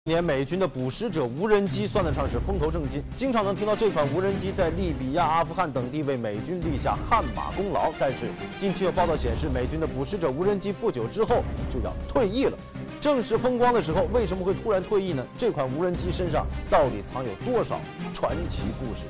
年美军的捕食者无人机算得上是风头正劲，经常能听到这款无人机在利比亚、阿富汗等地为美军立下汗马功劳。但是近期有报道显示，美军的捕食者无人机不久之后就要退役了。正是风光的时候，为什么会突然退役呢？这款无人机身上到底藏有多少传奇故事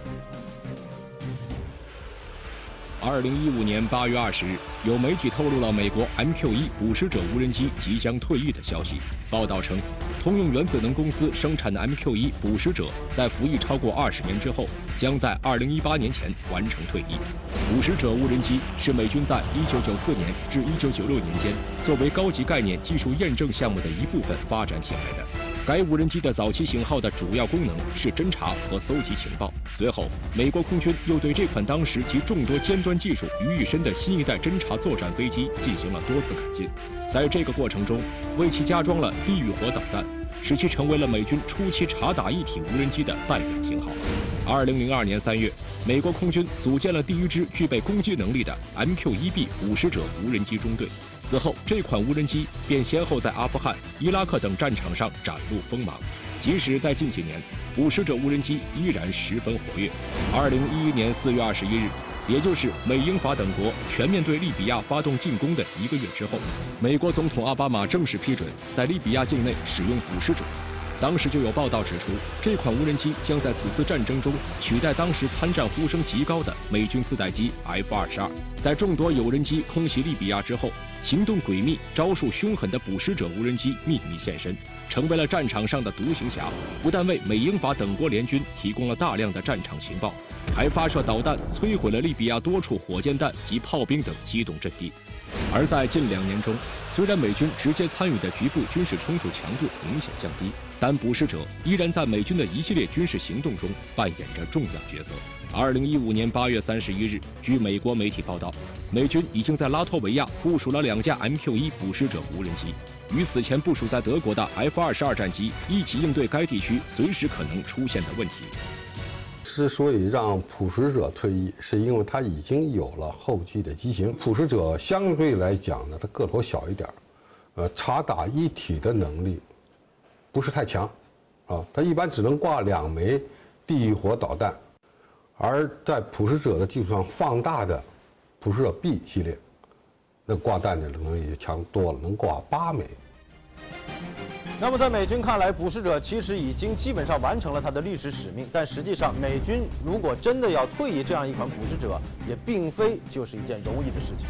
？2015年8月20日，有媒体透露了美国 MQ-1捕食者无人机即将退役的消息。报道称，通用原子能公司生产的 MQ-1捕食者在服役超过20年之后，将在2018年前完成退役。捕食者无人机是美军在1994年至1996年间作为高级概念技术验证项目的一部分发展起来的。该无人机的早期型号的主要功能是侦察和搜集情报。随后，美国空军又对这款当时集众多尖端技术于一身的新一代侦察作战飞机进行了多次改进。在这个过程中，为其加装了地狱火导弹，使其成为了美军初期察打一体无人机的代表型号。2002年3月，美国空军组建了第一支具备攻击能力的 MQ-1B 捕食者无人机中队。此后，这款无人机便先后在阿富汗、伊拉克等战场上展露锋芒。即使在近几年，捕食者无人机依然十分活跃。2011年4月21日，也就是美英法等国全面对利比亚发动进攻的1个月之后，美国总统奥巴马正式批准在利比亚境内使用捕食者。当时就有报道指出，这款无人机将在此次战争中取代当时参战呼声极高的美军4代机 F-22。在众多有人机空袭利比亚之后，行动诡秘、招数凶狠的捕食者无人机秘密现身，成为了战场上的独行侠。不但为美英法等国联军提供了大量的战场情报，还发射导弹摧毁了利比亚多处火箭弹及炮兵等机动阵地。而在近2年中，虽然美军直接参与的局部军事冲突强度明显降低，但捕食者依然在美军的一系列军事行动中扮演着重要角色。2015年8月31日，据美国媒体报道，美军已经在拉脱维亚部署了2架 MQ-1捕食者无人机，与此前部署在德国的 F-22战机一起应对该地区随时可能出现的问题。 之所以让捕食者退役，是因为它已经有了后继的机型。捕食者相对来讲呢，它个头小一点，察打一体的能力不是太强，它一般只能挂2枚地狱火导弹，而在捕食者的基础上放大的捕食者 B 系列，那挂弹的能力就强多了，能挂8枚。 那么在美军看来，捕食者其实已经基本上完成了它的历史使命，但实际上，美军如果真的要退役这样一款捕食者，也并非就是一件容易的事情。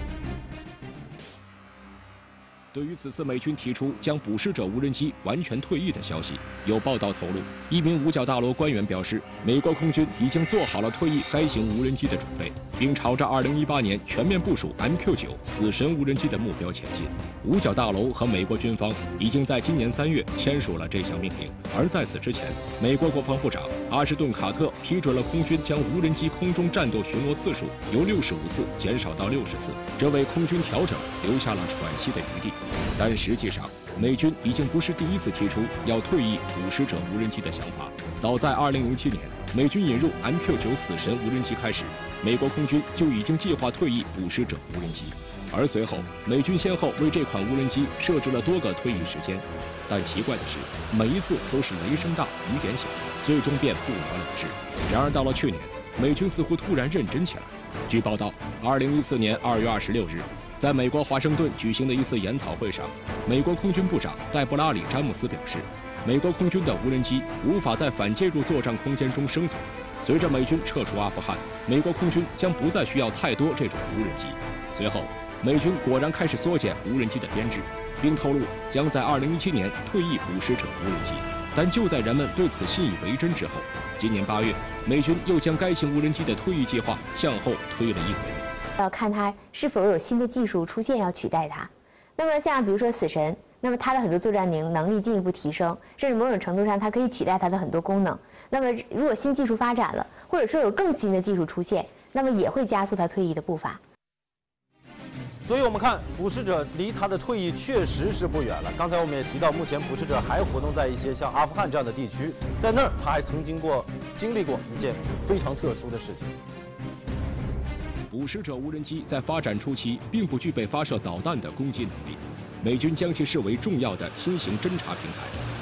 对于此次美军提出将捕食者无人机完全退役的消息，有报道透露，一名五角大楼官员表示，美国空军已经做好了退役该型无人机的准备，并朝着2018年全面部署 MQ-9死神无人机的目标前进。五角大楼和美国军方已经在今年3月签署了这项命令，而在此之前，美国国防部长阿什顿·卡特批准了空军将无人机空中战斗巡逻次数由65次减少到60次，这为空军调整留下了喘息的余地。但实际上，美军已经不是第一次提出要退役捕食者无人机的想法。早在2007年，美军引入 MQ-9死神无人机开始，美国空军就已经计划退役捕食者无人机。而随后，美军先后为这款无人机设置了多个退役时间。但奇怪的是，每一次都是雷声大雨点小，最终便不了了之。然而到了去年，美军似乎突然认真起来。据报道，2014年2月26日。在美国华盛顿举行的一次研讨会上，美国空军部长戴布拉里·詹姆斯表示，美国空军的无人机无法在反介入作战空间中生存。随着美军撤出阿富汗，美国空军将不再需要太多这种无人机。随后，美军果然开始缩减无人机的编制，并透露将在2017年退役捕食者无人机。但就在人们对此信以为真之后，今年8月，美军又将该型无人机的退役计划向后推了一回。 要看它是否有新的技术出现要取代它。那么像比如说死神，那么它的很多作战能力进一步提升，甚至某种程度上它可以取代它的很多功能。那么如果新技术发展了，或者说有更新的技术出现，那么也会加速它退役的步伐。 所以我们看捕食者离它的退役确实是不远了。刚才我们也提到，目前捕食者还活动在一些像阿富汗这样的地区，在那儿它还曾经经历过一件非常特殊的事情。 捕食者无人机在发展初期并不具备发射导弹的攻击能力，美军将其视为重要的新型侦察平台。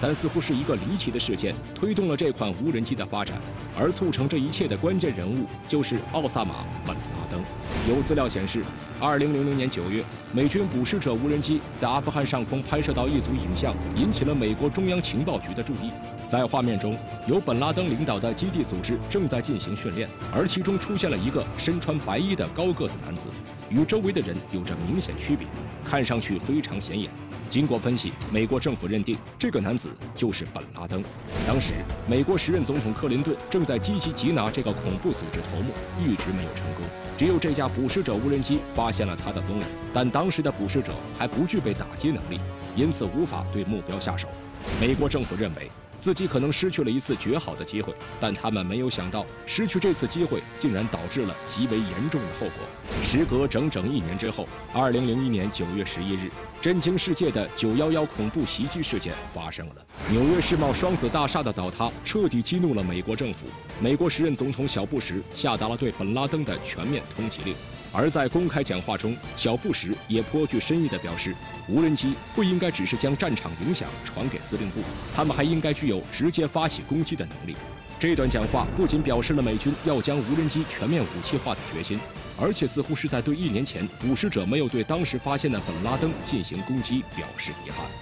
但似乎是一个离奇的事件推动了这款无人机的发展，而促成这一切的关键人物就是奥萨马·本拉登。有资料显示，2000年9月，美军捕食者无人机在阿富汗上空拍摄到一组影像，引起了美国中央情报局的注意。在画面中，由本拉登领导的基地组织正在进行训练，而其中出现了一个身穿白衣的高个子男子，与周围的人有着明显区别，看上去非常显眼。经过分析，美国政府认定这个男子就是本拉登。当时，美国时任总统克林顿正在积极缉拿这个恐怖组织头目，一直没有成功。只有这架捕食者无人机发现了他的踪影，但当时的捕食者还不具备打击能力，因此无法对目标下手。美国政府认为自己可能失去了一次绝好的机会，但他们没有想到，失去这次机会竟然导致了极为严重的后果。时隔整整1年之后，2001年9月11日，震惊世界的911恐怖袭击事件发生了。纽约世贸双子大厦的倒塌彻底激怒了美国政府，美国时任总统小布什下达了对本拉登的全面通缉令。而在公开讲话中，小布什也颇具深意地表示，无人机不应该只是将战场影响传给司令部，他们还应该具有直接发起攻击的能力。这段讲话不仅表示了美军要将无人机全面武器化的决心，而且似乎是在对1年前捕食者没有对当时发现的本拉登进行攻击表示遗憾。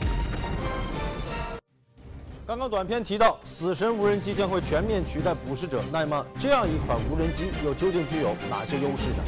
刚刚短片提到，死神无人机将会全面取代捕食者，那么这样一款无人机又究竟具有哪些优势呢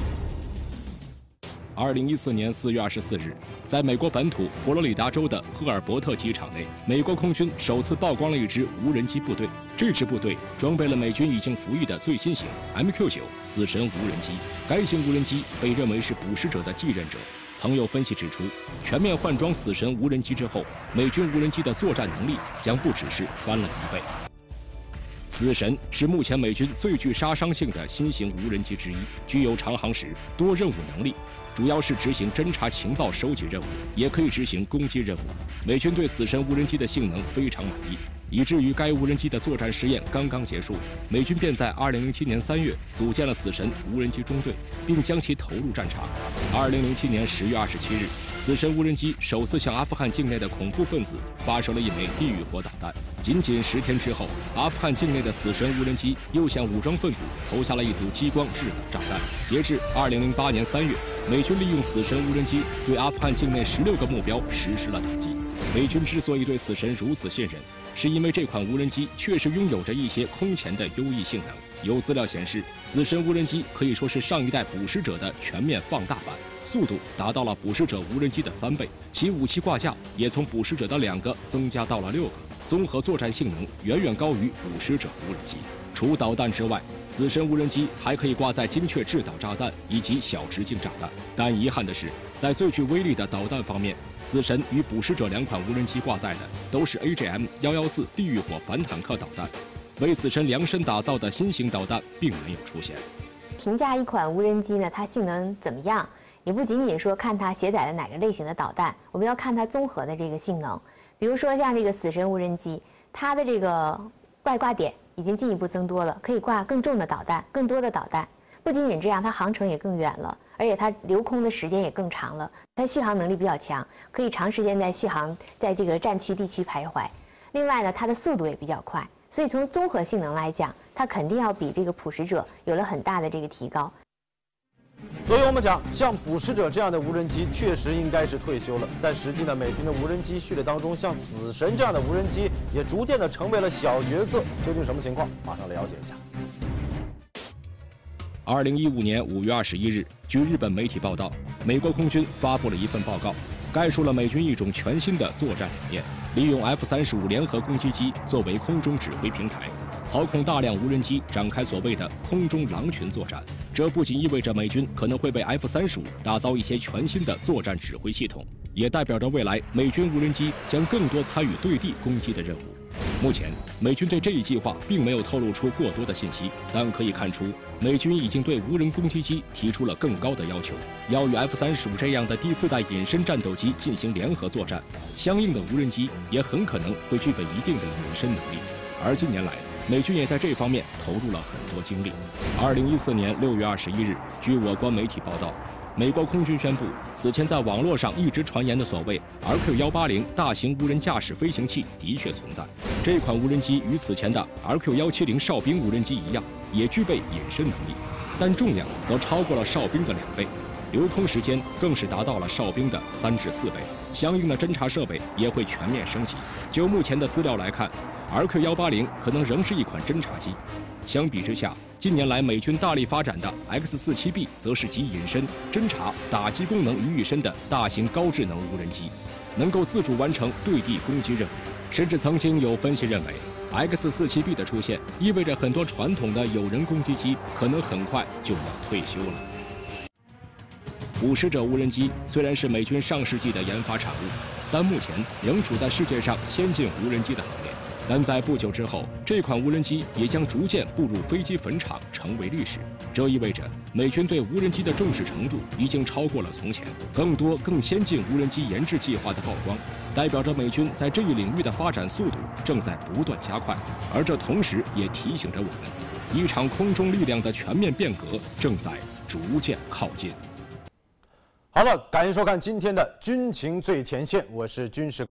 ？2014年4月24日，在美国本土佛罗里达州的赫尔伯特机场内，美国空军首次曝光了一支无人机部队。这支部队装备了美军已经服役的最新型 MQ-9死神无人机。该型无人机被认为是捕食者的继任者。曾有分析指出，全面换装死神无人机之后，美军无人机的作战能力将不只是翻了1倍。死神是目前美军最具杀伤性的新型无人机之一，具有长航时、多任务能力。主要是执行侦察情报收集任务，也可以执行攻击任务。美军对死神无人机的性能非常满意，以至于该无人机的作战试验刚刚结束，美军便在2007年3月组建了死神无人机中队，并将其投入战场。2007年10月27日，死神无人机首次向阿富汗境内的恐怖分子发射了一枚地狱火导弹。仅10天之后，阿富汗境内的死神无人机又向武装分子投下了一组激光制导炸弹。截至2008年3月，美军利用死神无人机对阿富汗境内16个目标实施了打击。美军之所以对死神如此信任，是因为这款无人机确实拥有着一些空前的优异性能。有资料显示，死神无人机可以说是上一代捕食者的全面放大版，速度达到了捕食者无人机的3倍，其武器挂架也从捕食者的2个增加到了6个，综合作战性能远远高于捕食者无人机。除导弹之外，死神无人机还可以挂载精确制导炸弹以及小直径炸弹。但遗憾的是，在最具威力的导弹方面，死神与捕食者2款无人机挂载的都是 AGM-114地狱火反坦克导弹，为死神量身打造的新型导弹并没有出现。 评价一款无人机呢，它性能怎么样，也不仅仅说看它携载了哪个类型的导弹，我们要看它综合的这个性能。比如说像这个死神无人机，它的这个外挂点已经进一步增多了，可以挂更重的导弹、更多的导弹。不仅仅这样，它航程也更远了，而且它留空的时间也更长了。它续航能力比较强，可以长时间在续航在这个战区地区徘徊。另外呢，它的速度也比较快，所以从综合性能来讲，它肯定要比这个捕食者有了很大的这个提高。 所以我们讲，像捕食者这样的无人机确实应该是退休了，但实际呢，美军的无人机序列当中，像死神这样的无人机也逐渐的成为了小角色。究竟什么情况？马上了解一下。 2015年5月21日，据日本媒体报道，美国空军发布了一份报告，概述了美军一种全新的作战理念，利用 F-35联合攻击机作为空中指挥平台，操控大量无人机展开所谓的空中狼群作战。这不仅意味着美军可能会为 F-35打造一些全新的作战指挥系统，也代表着未来美军无人机将更多参与对地攻击的任务。目前，美军对这一计划并没有透露出过多的信息，但可以看出，美军已经对无人攻击机提出了更高的要求，要与 F-35这样的第4代隐身战斗机进行联合作战。相应的无人机也很可能会具备一定的隐身能力。而近年来，美军也在这方面投入了很多精力。2014年6月21日，据我国媒体报道， 美国空军宣布，此前在网络上一直传言的所谓 RQ-180大型无人驾驶飞行器的确存在。这款无人机与此前的 RQ-170哨兵无人机一样，也具备隐身能力，但重量则超过了哨兵的2倍，留空时间更是达到了哨兵的3至4倍。相应的侦察设备也会全面升级。就目前的资料来看， RQ-180可能仍是一款侦察机。相比之下，近年来美军大力发展的 X-47B 则是集隐身、侦察、打击功能于一身的大型高智能无人机，能够自主完成对地攻击任务。甚至曾经有分析认为， X-47B 的出现意味着很多传统的有人攻击机可能很快就要退休了。捕食者无人机虽然是美军上世纪的研发产物，但目前仍处在世界上先进无人机的行列。但在不久之后，这款无人机也将逐渐步入飞机坟场，成为历史。这意味着美军对无人机的重视程度已经超过了从前。更多更先进无人机研制计划的曝光，代表着美军在这一领域的发展速度正在不断加快。而这同时也提醒着我们，一场空中力量的全面变革正在逐渐靠近。 好了，感谢收看今天的军情最前线，我是军事。